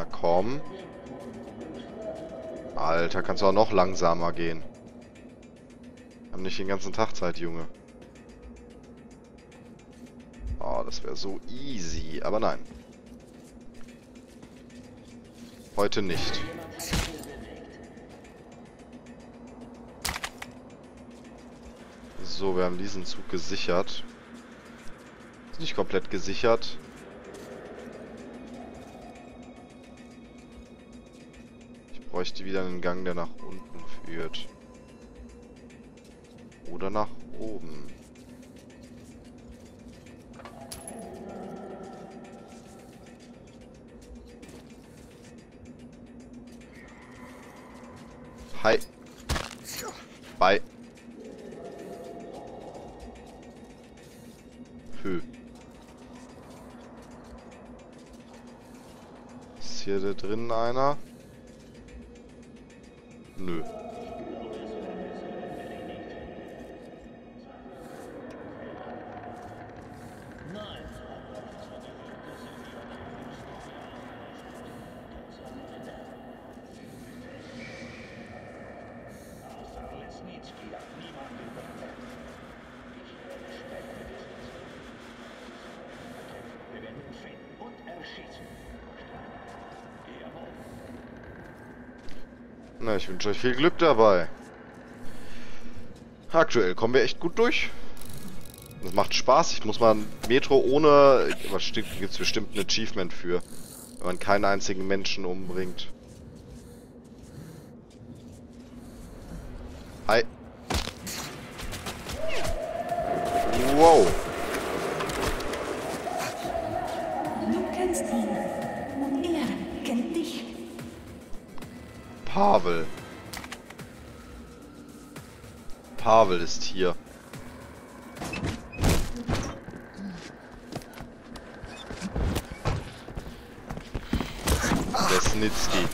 Na komm. Alter, kannst du auch noch langsamer gehen. Haben nicht den ganzen Tag Zeit, Junge. Oh, das wäre so easy. Aber nein. Heute nicht. So, wir haben diesen Zug gesichert. Ist nicht komplett gesichert. Ich bräuchte wieder einen Gang, der nach unten führt. Oder nach oben. Hi. Bye. Ist hier da drin einer? Nö. Na, ich wünsche euch viel Glück dabei. Aktuell kommen wir echt gut durch. Das macht Spaß. Ich muss mal ein Metro ohne... Was gibt es bestimmt ein Achievement für. Wenn man keinen einzigen Menschen umbringt. Hi. Wow. Du kennst ihn. Und er kennt dich. Pavel. Pavel ist hier. Lesnitzky.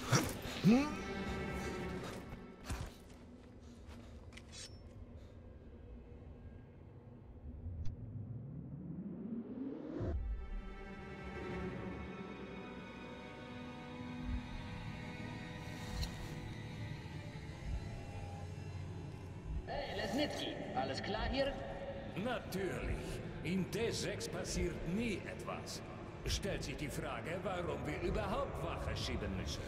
Hey, Lesnitzky, alles klar hier? Natürlich. In T6 passiert nie etwas. Stellt sich die Frage, warum wir überhaupt Wache schieben müssen.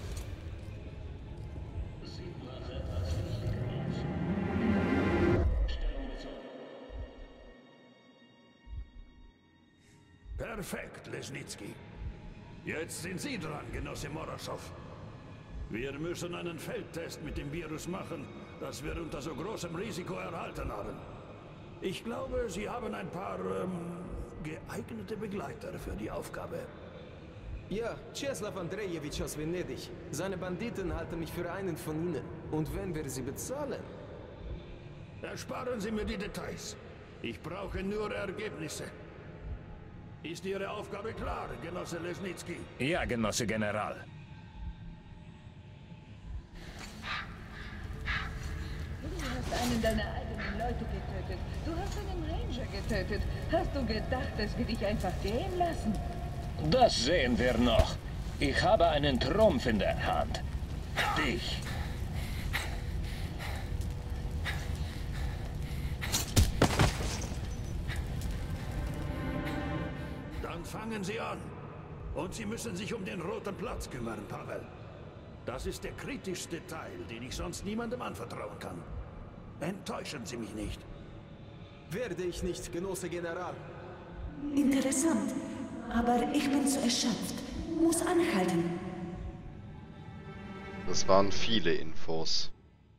Sieht nach etwas Wichtigem aus. Stellung bezogen. Perfekt, Lesnitzky. Jetzt sind Sie dran, Genosse Morosow. Wir müssen einen Feldtest mit dem Virus machen, das wir unter so großem Risiko erhalten haben. Ich glaube, Sie haben ein paar, geeignete Begleiter für die Aufgabe. Ja, Czeslaw Andrejewitsch aus Venedig. Seine Banditen halten mich für einen von ihnen. Und wenn wir sie bezahlen? Ersparen Sie mir die Details. Ich brauche nur Ergebnisse. Ist Ihre Aufgabe klar, Genosse Lesnitzky? Ja, Genosse General. Du hast einen deiner eigenen Leute getötet. Du hast einen Ranger getötet. Hast du gedacht, dass wir dich einfach gehen lassen? Das sehen wir noch. Ich habe einen Trumpf in der Hand. Dich. Dann fangen Sie an. Und Sie müssen sich um den Roten Platz kümmern, Pavel. Das ist der kritischste Teil, den ich sonst niemandem anvertrauen kann. Enttäuschen Sie mich nicht. Werde ich nicht, Genosse General. Interessant. Aber ich bin zu erschöpft. Muss anhalten. Das waren viele Infos.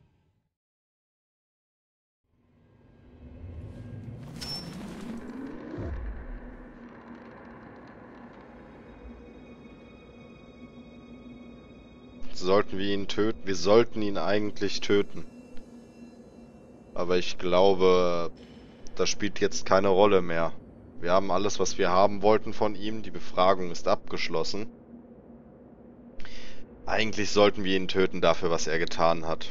Sollten wir ihn töten? Wir sollten ihn eigentlich töten. Aber ich glaube, das spielt jetzt keine Rolle mehr. Wir haben alles, was wir haben wollten von ihm. Die Befragung ist abgeschlossen. Eigentlich sollten wir ihn töten dafür, was er getan hat.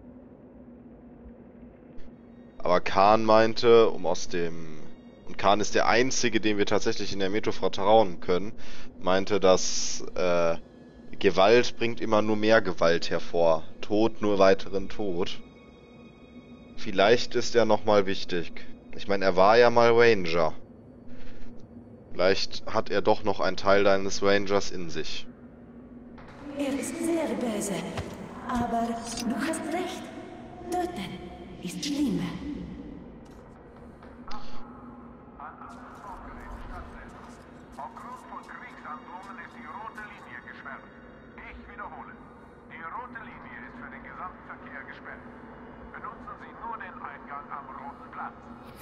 Aber Khan meinte, und Khan ist der Einzige, dem wir tatsächlich in der Metro vertrauen können, meinte, dass Gewalt bringt immer nur mehr Gewalt hervor. Tod nur weiteren Tod. Vielleicht ist er nochmal wichtig. Ich meine, er war ja mal Ranger. Vielleicht hat er doch noch einen Teil deines Rangers in sich. Er ist sehr böse. Aber du hast recht. Töten ist schlimmer. Aufgrund von Kriegshandlungen ist die rote Linie gesperrt. Ich wiederhole. Die rote Linie ist für den Gesamtverkehr gesperrt. Benutzen Sie nur den Eingang am Roten Platz.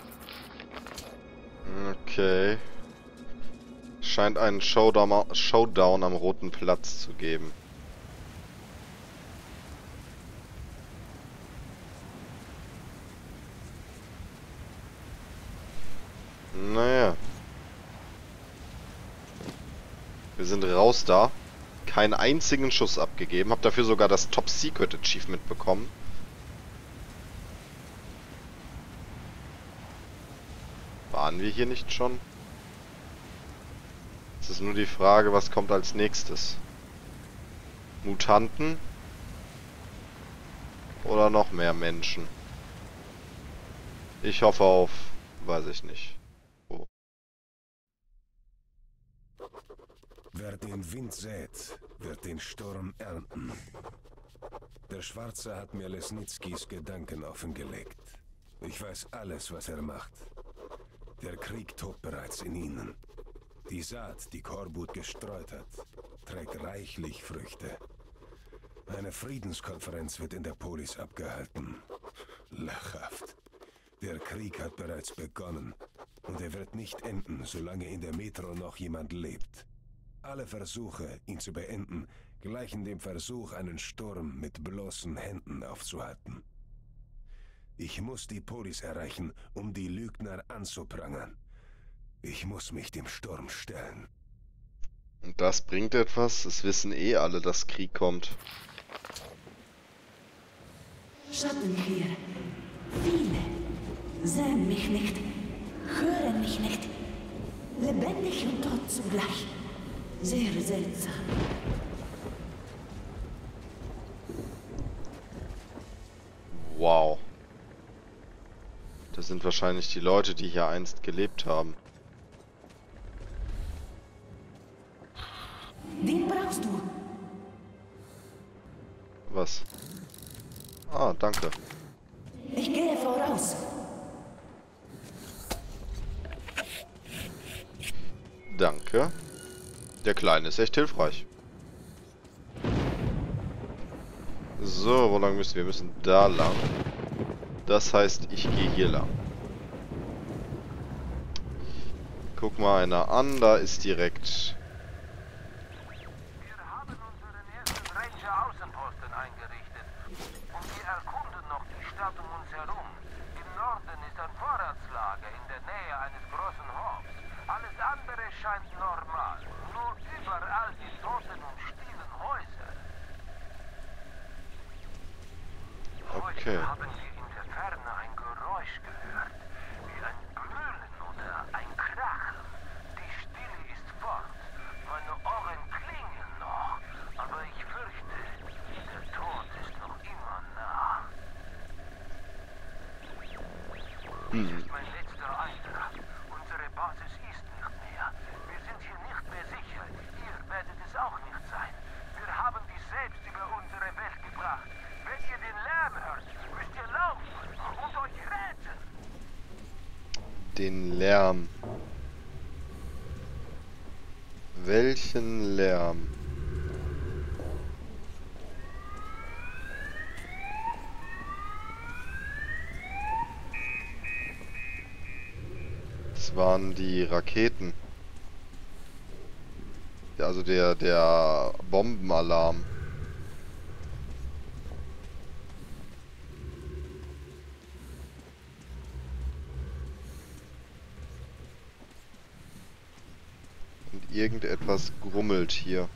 Okay. Scheint einen Showdown am Roten Platz zu geben. Naja. Wir sind raus da. Keinen einzigen Schuss abgegeben. Hab dafür sogar das Top Secret Achievement bekommen. Waren wir hier nicht schon? Es ist nur die Frage, was kommt als nächstes? Mutanten? Oder noch mehr Menschen? Ich hoffe auf... weiß ich nicht. Oh. Wer den Wind sät, wird den Sturm ernten. Der Schwarze hat mir Lesnickis Gedanken offengelegt. Ich weiß alles, was er macht. Der Krieg tobt bereits in ihnen. Die Saat, die Korbut gestreut hat, trägt reichlich Früchte. Eine Friedenskonferenz wird in der Polis abgehalten. Lachhaft. Der Krieg hat bereits begonnen und er wird nicht enden, solange in der Metro noch jemand lebt. Alle Versuche, ihn zu beenden, gleichen dem Versuch, einen Sturm mit bloßen Händen aufzuhalten. Ich muss die Polis erreichen, um die Lügner anzuprangern. Ich muss mich dem Sturm stellen. Und das bringt etwas? Es wissen eh alle, dass Krieg kommt. Schattenkrieger. Viele. Sehen mich nicht. Hören mich nicht. Lebendig und tot zugleich. Sehr seltsam. Wow. Das sind wahrscheinlich die Leute, die hier einst gelebt haben. Den brauchst du. Was? Ah, danke. Ich gehe voraus. Danke. Der Kleine ist echt hilfreich. So, wo lang müssen wir? Wir müssen da lang. Das heißt, ich gehe hier lang. Guck mal einer an, da ist direkt... Wir haben unseren ersten Ranger-Außenposten eingerichtet. Und wir erkunden noch die Stadt um uns herum. Im Norden ist ein Vorratslager in der Nähe eines großen Hofs. Alles andere scheint normal. Nur überall die toten und stillen Häuser. Okay. Heute haben wir in der Ferne ein Geräusch gehört. Wie ein Brüllen oder ein Krachen. Die Stille ist fort. Meine Ohren klingeln noch. Aber ich fürchte, der Tod ist noch immer nah. Dies ist mein letzter Eintrag. Unsere Basis ist nicht mehr. Wir sind hier nicht mehr sicher. Ihr werdet es auch nicht sein. Wir haben dies selbst über unsere Welt gebracht. Wenn ihr den Lärm hört, müsst ihr laufen und euch retten. Den Lärm. Welchen Lärm? Das waren die Raketen. Ja, also der Bombenalarm. Und irgendetwas grummelt hier.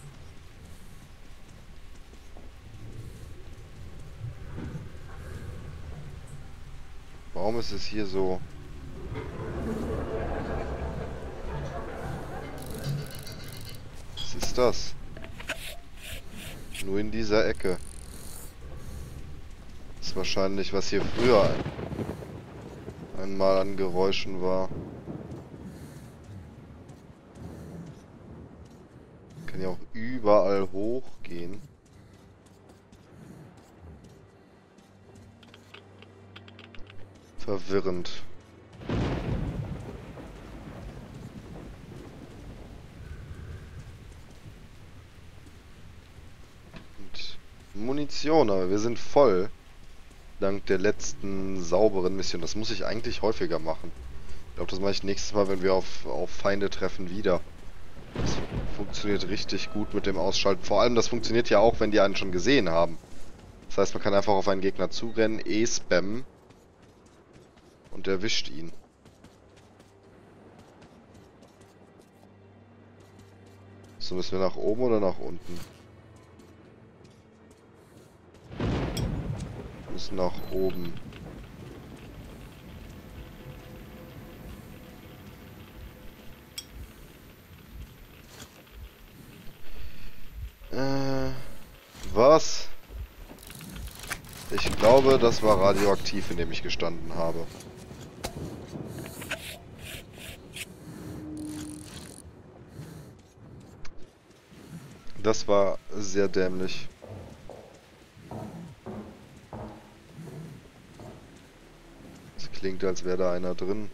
Warum ist es hier so? Was ist das? Nur in dieser Ecke. Das ist wahrscheinlich, was hier früher einmal an Geräuschen war. Kann ja auch überall hochgehen. Verwirrend. Und Munition, aber wir sind voll. Dank der letzten sauberen Mission. Das muss ich eigentlich häufiger machen. Ich glaube, das mache ich nächstes Mal, wenn wir auf Feinde treffen, wieder. Das funktioniert richtig gut mit dem Ausschalten. Vor allem, das funktioniert ja auch, wenn die einen schon gesehen haben. Das heißt, man kann einfach auf einen Gegner zurennen, spammen und erwischt ihn. So, müssen wir nach oben oder nach unten? Wir müssen nach oben. Was? Ich glaube, das war radioaktiv, in dem ich gestanden habe. Das war sehr dämlich. Es klingt, als wäre da einer drin.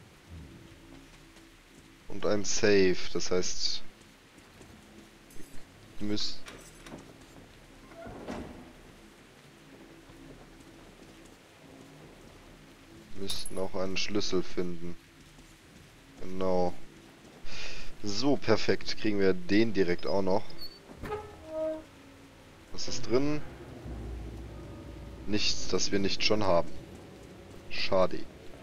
Und ein Safe, das heißt... müssten auch einen Schlüssel finden. Genau. So, perfekt. Kriegen wir den direkt auch noch. Was ist drin? Nichts, das wir nicht schon haben. Schade.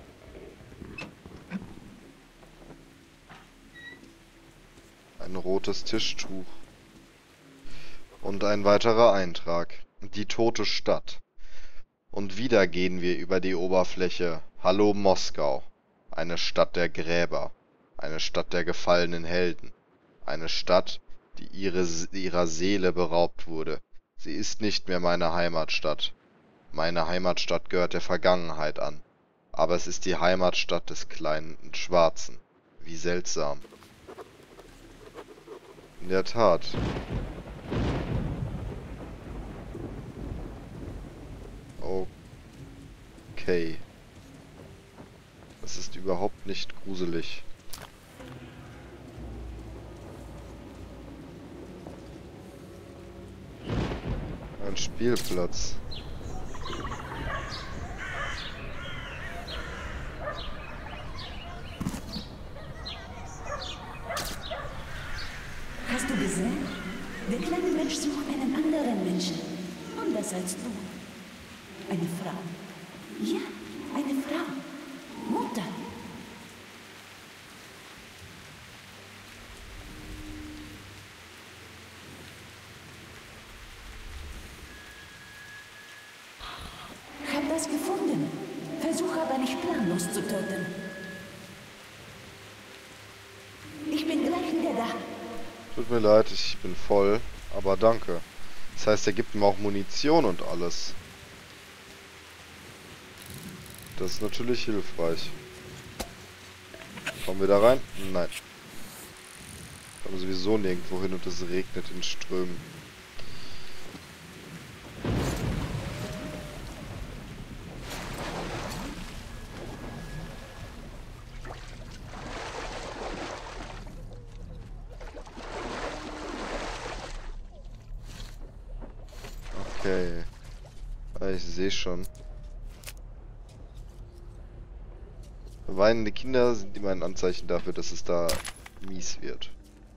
Ein rotes Tischtuch. Und ein weiterer Eintrag. Die tote Stadt. Und wieder gehen wir über die Oberfläche. Hallo Moskau. Eine Stadt der Gräber. Eine Stadt der gefallenen Helden. Eine Stadt, die ihrer Seele beraubt wurde. Sie ist nicht mehr meine Heimatstadt. Meine Heimatstadt gehört der Vergangenheit an. Aber es ist die Heimatstadt des kleinen Schwarzen. Wie seltsam. In der Tat. Okay. Das ist überhaupt nicht gruselig. Ein Spielplatz. Hast du gesehen? Der kleine Mensch sucht einen anderen Menschen. Anders als du. Eine Frau. Ja, eine Frau. Mutter. Ich habe das gefunden. Versuche aber nicht planlos zu töten. Ich bin gleich wieder da. Tut mir leid, ich bin voll, aber danke. Das heißt, er gibt mir auch Munition und alles. Das ist natürlich hilfreich. Kommen wir da rein? Nein. Kommen sowieso nirgendwo hin und es regnet in Strömen. Okay. Ich sehe schon. Weinende Kinder sind immer ein Anzeichen dafür, dass es da mies wird.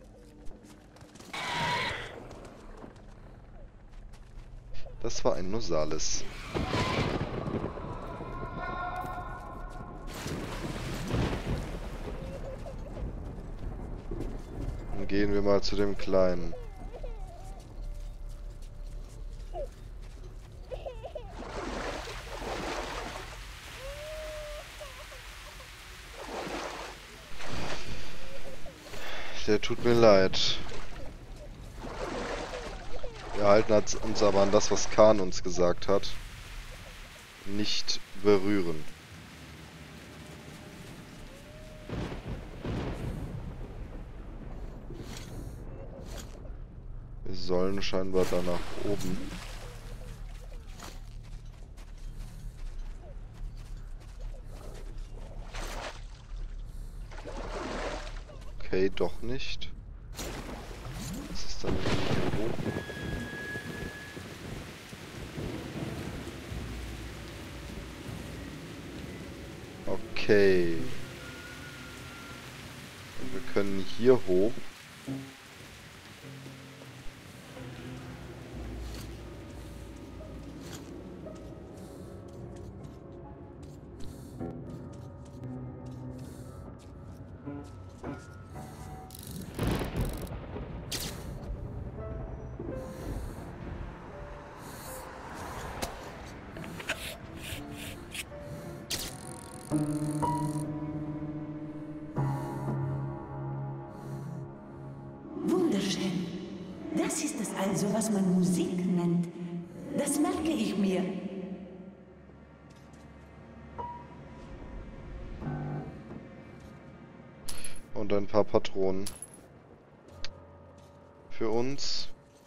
Das war ein Nosalis. Dann gehen wir mal zu dem Kleinen. Der tut mir leid. Wir halten uns aber an das, was Khan uns gesagt hat. Nicht berühren. Wir sollen scheinbar da nach oben. Okay, doch nicht. Was ist dann hier hoch? Okay. Und wir können hier hoch. Wunderschön. Das ist es also, was man Musik nennt. Das merke ich mir. Und ein paar Patronen. Für uns.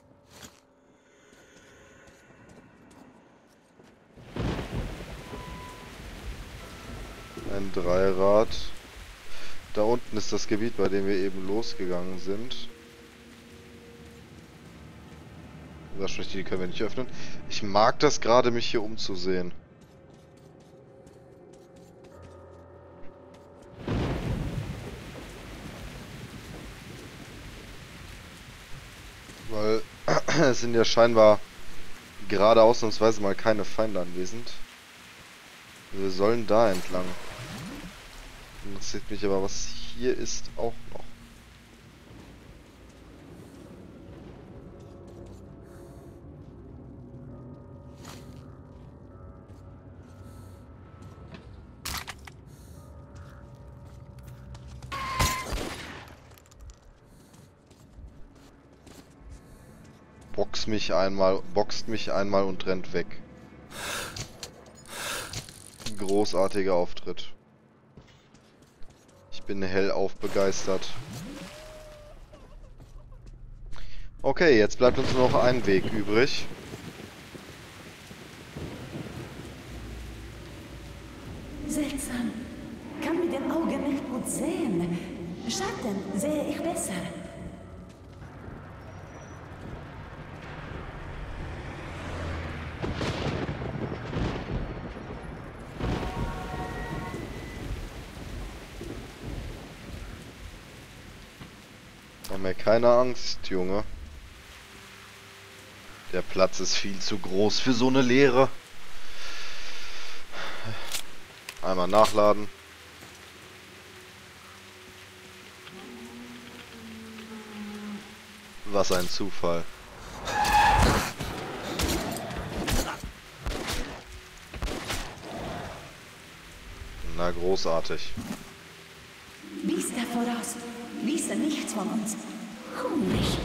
Ein Dreirad. Da unten ist das Gebiet, bei dem wir eben losgegangen sind. Die können wir nicht öffnen. Ich mag das gerade, mich hier umzusehen. Weil es sind ja scheinbar gerade ausnahmsweise mal keine Feinde anwesend. Wir sollen da entlang. Interessiert mich aber, was hier ist, auch noch. Boxt mich einmal und rennt weg. Großartiger Auftritt. Ich bin hellauf begeistert. Okay, jetzt bleibt uns nur noch ein Weg übrig. Seltsam. Kann mit dem Auge nicht gut sehen. Schatten sehe ich besser. Mach mir keine Angst, Junge. Der Platz ist viel zu groß für so eine Leere. Einmal nachladen. Was ein Zufall. Na, großartig. Biester voraus. Wisse nichts von uns. Hungrig.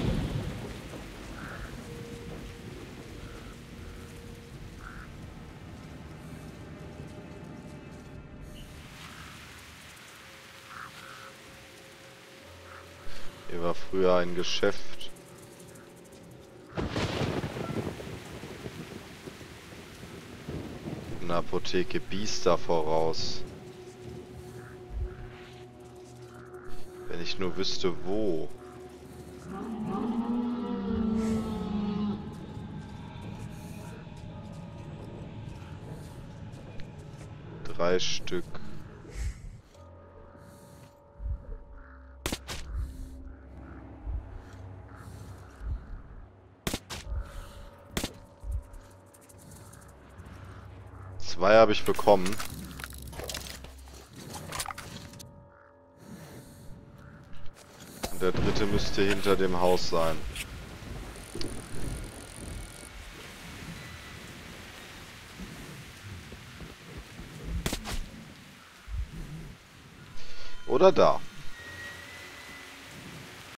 Hier war früher ein Geschäft. Eine Apotheke Biester voraus. Wenn ich nur wüsste, wo. Drei Stück. Zwei habe ich bekommen. Und der dritte müsste hinter dem Haus sein. Oder da.